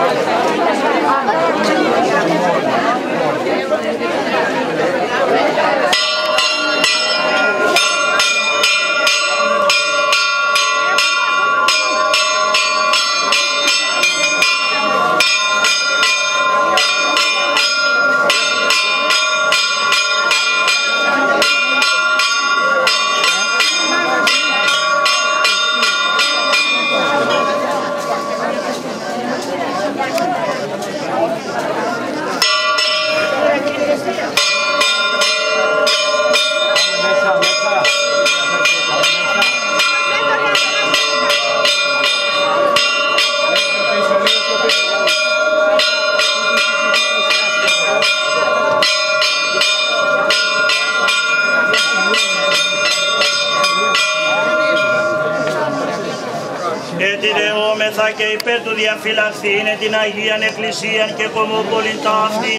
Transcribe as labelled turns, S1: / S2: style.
S1: Ετηρεώμεθα και υπέρ του διαφυλαχθήνε την Αγίαν Εκκλησίαν και κομοπολιτά αυτή